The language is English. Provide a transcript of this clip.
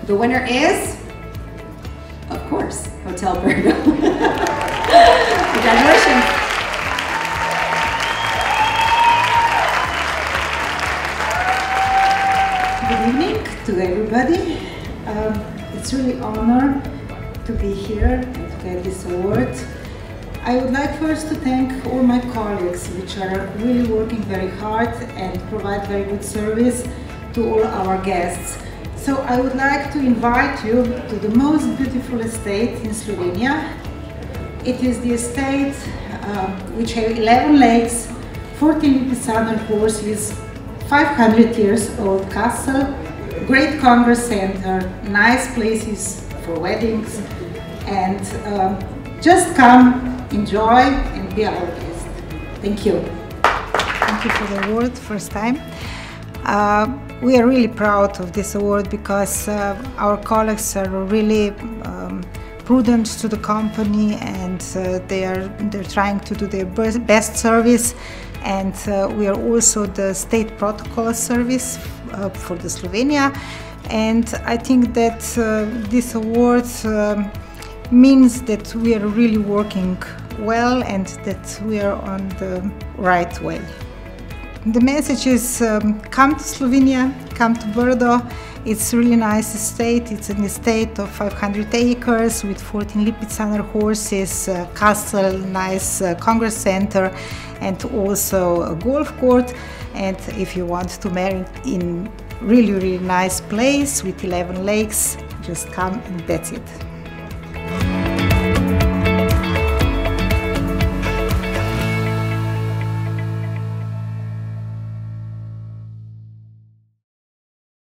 The winner is, of course, Hotel Brdo. Congratulations. Good evening to everybody. It's really an honor to be here and to get this award. I would like first to thank all my colleagues, which are really working very hard and provide very good service to all our guests. So I would like to invite you to the most beautiful estate in Slovenia. It is the estate which has 11 lakes, 14 southern horses, 500 years old castle, great congress center, nice places for weddings, and just come, enjoy and be our guest. Thank you. Thank you for the award, first time. We are really proud of this award because our colleagues are really prudent to the company, and they're trying to do their best service. And we are also the state protocol service for the Slovenia. And I think that this award means that we are really working well and that we are on the right way. The message is come to Slovenia, come to Brdo. It's a really nice estate. It's an estate of 500 acres with 14 Lipizzaner horses, castle, nice congress center, and also a golf court. And if you want to marry in really nice place with 11 lakes, just come and that's it.